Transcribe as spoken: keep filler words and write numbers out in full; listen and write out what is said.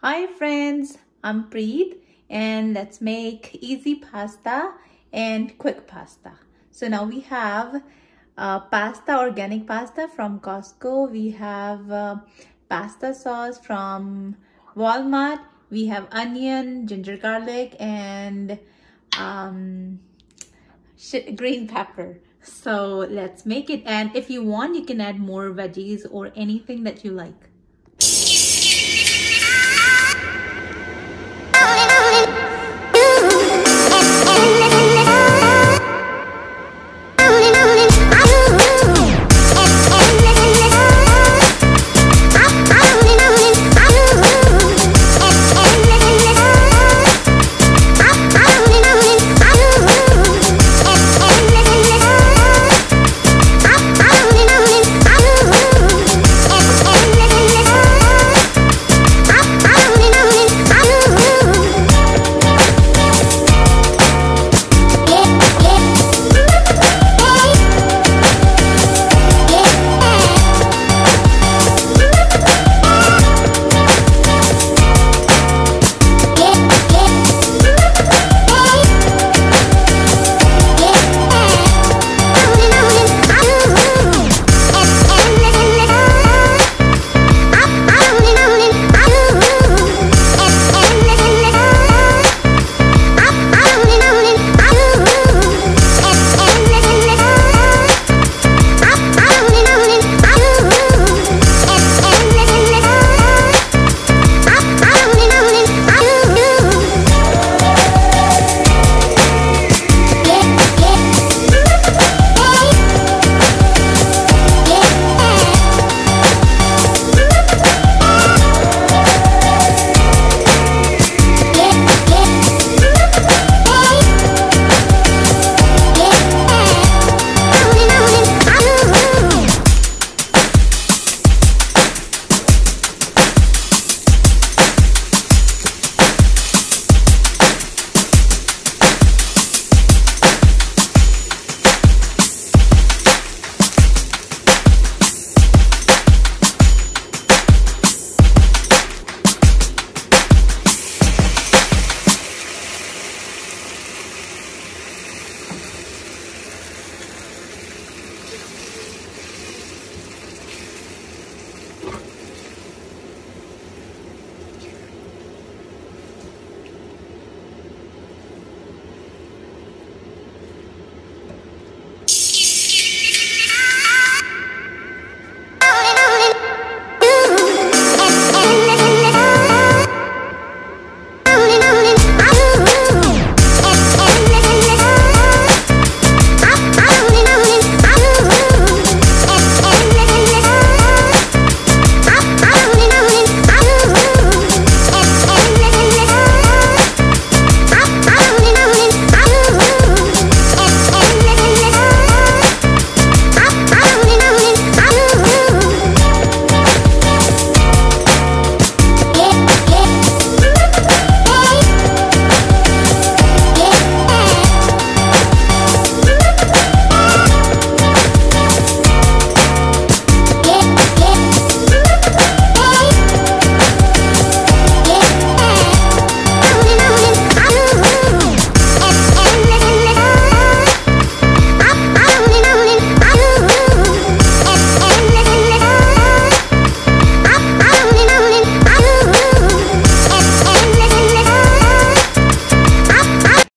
Hi friends, I'm Preet and let's make easy pasta and quick pasta. So now we have uh, pasta, organic pasta from Costco. We have uh, pasta sauce from Walmart. We have onion, ginger garlic, and um, green pepper. So let's make it. And if you want, you can add more veggies or anything that you like.